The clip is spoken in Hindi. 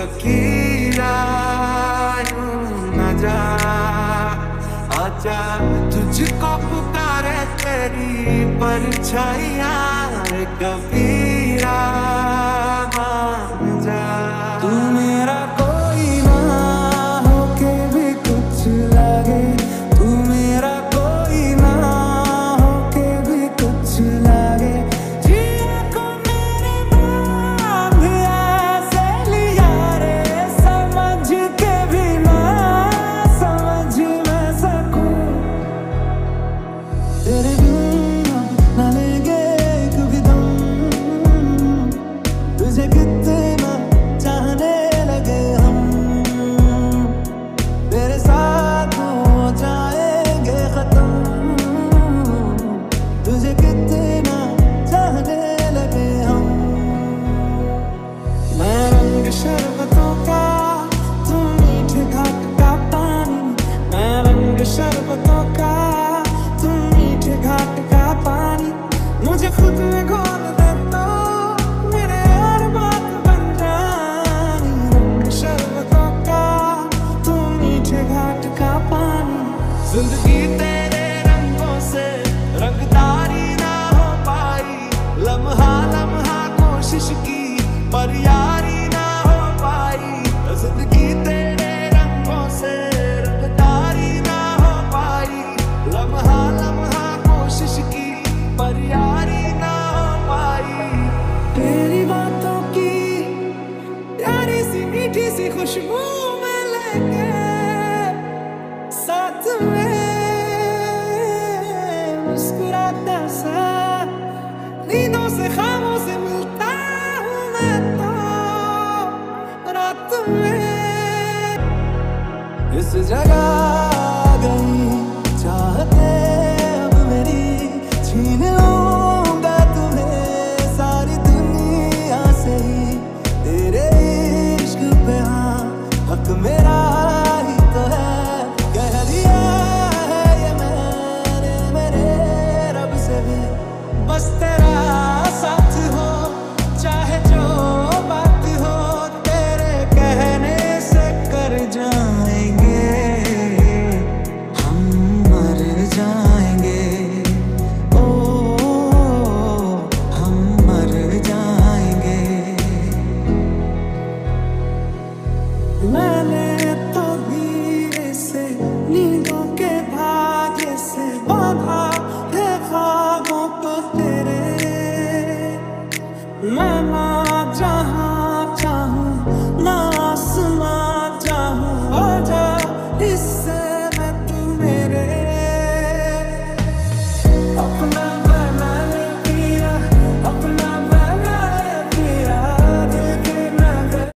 लकीरा यूं न जा, आजा तुझको पुकारे तेरी परछाइयां कबीरा, मान जा। तू मेरा कोई ना होके भी कुछ लगे, तू मेरा कोई ना होके भी कुछ लगे। जिया को मेरे बांध ऐसे लिया रे, समझ के भी ना समझ मैं सकूं। तेरे बिना ना लेंगे कभी दम, तुझे कितना चाहने लगे हम, तेरे साथ हो जाएंगे खत्म, तुझे कितना चाहने लगे हम। मैं रंग शरबतों का, तू मीठे घाट का पानी, मैं रंग शरबतों का, तू मीठे घाट का पानी। मुझे खुद में घोल दे तो मेरे और बात बन जानी, रंग शरबतों का, तू मीठे घाट का पानी। जिंदगी तेरे रंगों से रंगदारी ना हो पाई, लम्हा लम्हा कोशिश की पर यारी ना हो पाई। जिंदगी तेरे रंगों से रंगदारी ना हो पाई, लम्हा लम्हा कोशिश की पर यारी ना हो पाई। तेरी बातों की प्यारी सी मीठी सी खुशबू